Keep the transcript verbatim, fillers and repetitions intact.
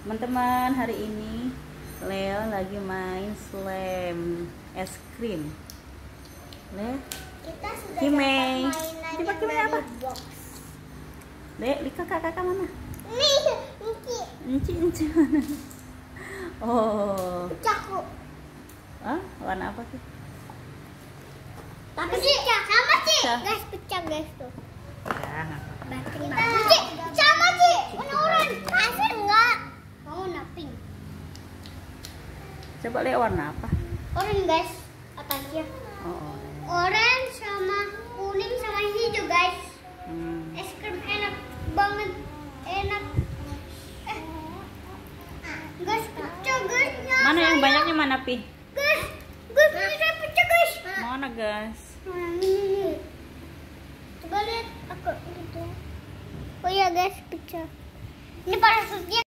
Teman-teman, hari ini Leo lagi main slam es krim. Le, Kita sudah Kimei. dapat Coba Kimei apa? box. Le, li kakak-kakak mana? Nih, Niki. Enci, enci mana? Oh, Pecahku. ah, warna apa sih? Tapi pecah sama sih. Pecah. Guys, pecah guys tuh. Ya, nggak apa-apa. Baterai bagus. Ci, sama sih. Warna oranye. Kasih enggak? Mau warna pink. Coba Le, warna apa? Oranye guys. Atasnya. Oh, oh. Orange sama kuning sama hijau guys. Hmm. Es krim enak banget. Enak. Eh. Guys, pecah guys. Mana yang banyaknya mana, Pi? Guys, guys, ini saya pecah guys. Mana, guys? Nah, ini. Coba lihat aku gitu. Oh iya guys, pecah. Ini parasutnya.